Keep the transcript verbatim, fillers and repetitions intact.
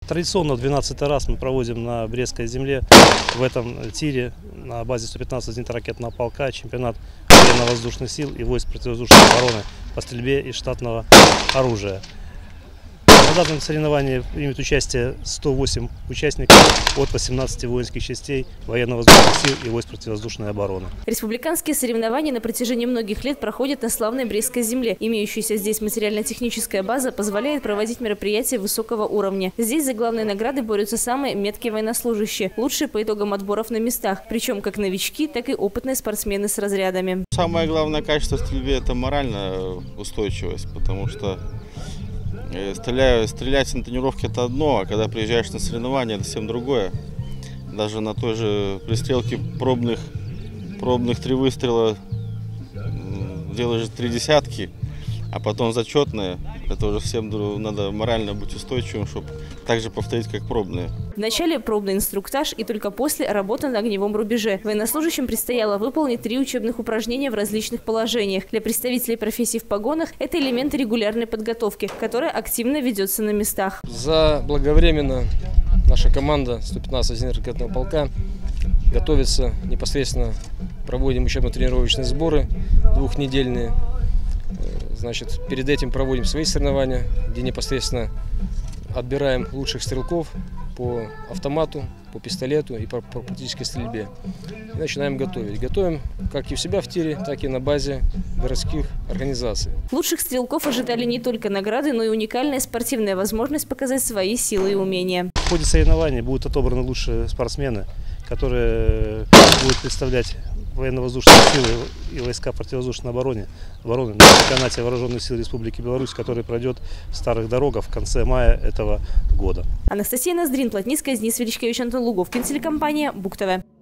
Традиционно двенадцатый раз мы проводим на Брестской земле в этом тире на базе сто пятнадцатого зенитно-ракетного полка чемпионат военно-воздушных сил и войск противовоздушной обороны по стрельбе из штатного оружия. На данном соревновании примет участие сто восемь участников от восемнадцати воинских частей военно-воздушных сил и войск противовоздушной обороны. Республиканские соревнования на протяжении многих лет проходят на славной Брестской земле. Имеющаяся здесь материально-техническая база позволяет проводить мероприятия высокого уровня. Здесь за главные награды борются самые меткие военнослужащие, лучшие по итогам отборов на местах, причем как новички, так и опытные спортсмены с разрядами. Самое главное качество в стрельбе – это моральная устойчивость, потому что Стреляю, стрелять на тренировке – это одно, а когда приезжаешь на соревнования – это совсем другое. Даже на той же пристрелке пробных, пробных три выстрела делаешь три десятки, а потом зачетные. Это уже всем надо морально быть устойчивым, чтобы так же повторить, как пробные. Вначале пробный инструктаж и только после работа на огневом рубеже. Военнослужащим предстояло выполнить три учебных упражнения в различных положениях. Для представителей профессий в погонах это элементы регулярной подготовки, которая активно ведется на местах. Заблаговременно наша команда сто пятнадцатого зенитно-ракетного полка готовится непосредственно, проводим учебно-тренировочные сборы двухнедельные. Значит, перед этим проводим свои соревнования, где непосредственно отбираем лучших стрелков по автомату, по пистолету и по практической стрельбе. И начинаем готовить. Готовим как и у себя в тире, так и на базе городских организаций. Лучших стрелков ожидали не только награды, но и уникальная спортивная возможность показать свои силы и умения. В ходе соревнований будут отобраны лучшие спортсмены, которые будут представлять военно-воздушные силы и войска противовоздушной обороны, обороны на чемпионате Вооруженных сил Республики Беларусь, который пройдет в Старых Дорогах в конце мая этого года. Анастасия Ноздрин, Плотницкая, Денис Величкович, Антон Луговкин, телекомпания БуК ТВ.